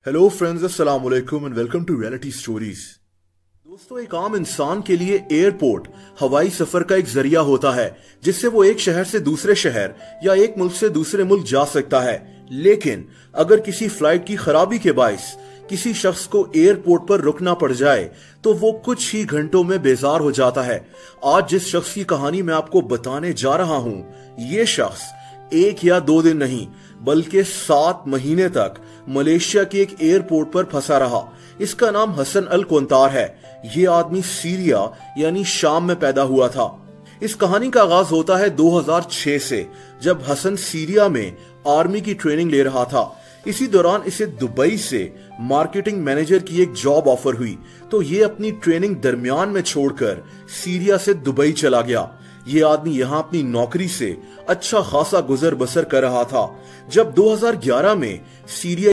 Hello friends, अस्सलाम वालेकुम and welcome to reality stories. दोस्तों, एक आम इंसान के लिए एयरपोर्ट हवाई सफर का एक जरिया होता है जिससे वो एक शहर से दूसरे शहर या एक मुल्क से दूसरे मुल्क जा सकता है। लेकिन अगर किसी फ्लाइट की खराबी के बायस किसी शख्स को एयरपोर्ट पर रुकना पड़ जाए तो वो कुछ ही घंटों में बेजार हो जाता है। आज जिस शख्स की कहानी मैं आपको बताने जा रहा हूं, ये शख्स 1 या 2 दिन नहीं बल्कि 7 महीने तक मलेशिया के एक एयरपोर्ट पर फंसा रहा। इसका नाम हसन अल कोंतार है। ये आदमी सीरिया यानी शाम में पैदा हुआ था। इस कहानी का आगाज होता है 2006 से, जब हसन सीरिया में आर्मी की ट्रेनिंग ले रहा था। इसी दौरान इसे दुबई से मार्केटिंग मैनेजर की एक जॉब ऑफर हुई, तो ये अपनी ट्रेनिंग दरमियान में छोड़कर सीरिया से दुबई चला गया। ये आदमी यहाँ अपनी नौकरी से अच्छा खासा गुजर बसर कर रहा था। जब 2011 में सीरिया